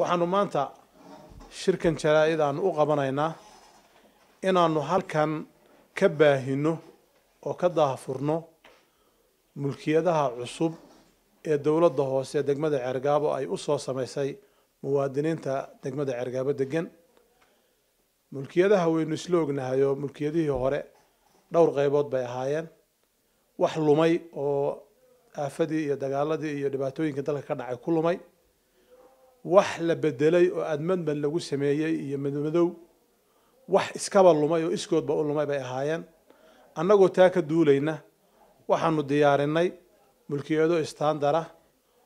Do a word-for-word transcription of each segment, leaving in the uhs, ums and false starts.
waxaanu maanta shirkan jaraa'id aan u qabanaynaa inaanu halkan ka baahino oo ka daahfurno mulkiyadaha cusub ee dawladda hoose degmada Ceergaabo ay u soo sameysay muwaadiniinta degmada Ceergaabo degan. mulkiyadaha waynu isla ognahay oo mulkiyadihii hore dhowr qaybood bay ahaayeen, wax lumay oo aafadii iyo dagaaladii iyo dhibaatooyinka dalka ka dhacay ku lumay, wax la bedelay oo admadman lagu sameeyay iyo madmadow, wax iskaba lumay oo iskoodba u lumay bay ahaayeen. annagoo taa ka duulayna waxaanu diyaarinay mulkiyado istaandar ah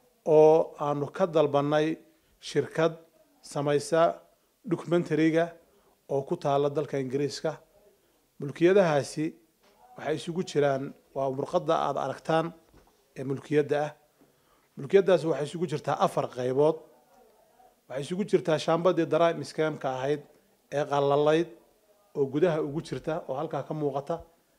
oo aanu ka dalbanay shirkad samaysa documentary-ga oo ku taala dalka Ingiriiska. mulkiyadahaasi waxay isugu jiraan waa murqada aad aragtaan ee mulkiyada ah. mulkiyadaas waxay isugu jirtaa afar qaybood. waxay isugu jirtaa shaambadii daraam iskaamka ahayd ee qalalayd oo gudaha ugu jirta oo halka ka muuqata.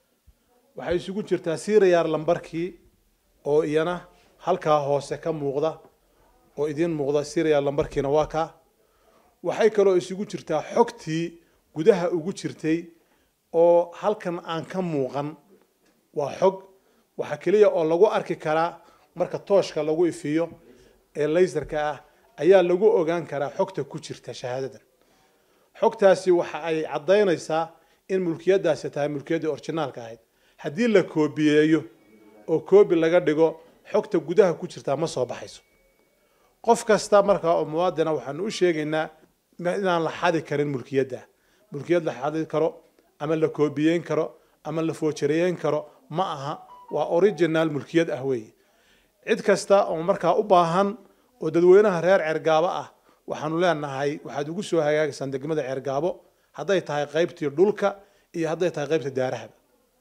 waxay isugu jirtaa siriyaar lambarkii oo iyana halka hoose ka muuqda oo idin muuqda siriyaar lambarkiina waa ka. waxay kaloo isugu jirtaa xogtii gudaha ugu jirtay oo halkan aan ka muuqan. waa xog waxa kaliya oo lagu arki karaa marka tooshka lagu ifiyo ee laserka ah ayaa lagu ogaan karaa xogta ku jirta shahaadadan. xogtaasi waxa ay cadeynaysaa in mulkiyadaasi tahay mulkiyadii originalka ahayd. haddii la koobiyeeyo oo koobi laga dhigo xogta gudaha ku jirta ma soo baxayso. qof kasta marka oo muwaadina waxaan u sheegaynaa inaan la xadi karin mulkiyada. mulkiyad la xadi karo ama la koobiyeyn karo ama la foojareeyn karo ma aha, waa original mulkiyad ah weey. cid kasta oo marka u baahan oo dadweynaha reer Ceergaabo ah waxaanu leenahay waxaad ugu soo hagaagsan degmada Ceergaabo haday tahay qaybtii dhulka iyo haday tahay qaybta daaraha.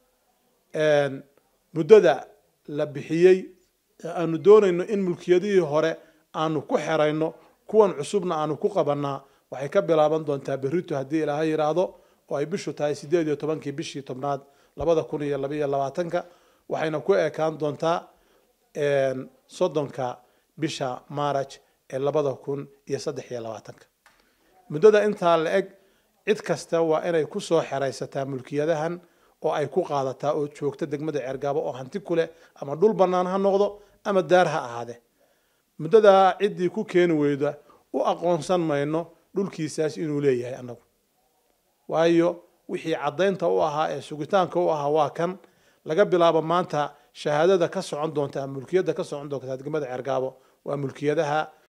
een muddada la bixiyay aanu doonayno in mulkiyadii hore aanu ku xirayno kuwan cusubna aanu ku qabanaa waxay ka bilaaban doontaa berrito haddii Ilaahay yiraahdo oo ay bishu tahay sideed iyo tobankii bishii tobnaad labada kun iyo laba iyo labaatanka waxayna ku ekaan doontaa een soddonka bisha March ee labada kun iyo saddex iyo labaatanka. muddada intaa la eg cid kasta waa inay ku soo xiraysataa mulkiyadahan oo ay ku qaadataa oo joogta degmada Ceergaabo oo hanti kule ama dhul banaan ha noqdo ama daar ha ahaade. muddada cidii ku keen weyda u aqoonsan mayno dhulkiisaas inuu leeyahay anagu. waayo wixii cadeynta u ahaa ee sugitaanka u ahaa waa kan laga bilaabo maanta shahaadada ka socon doonta mulkiyada ka socon doonta degmada Ceergaabo waa mulkiyadaha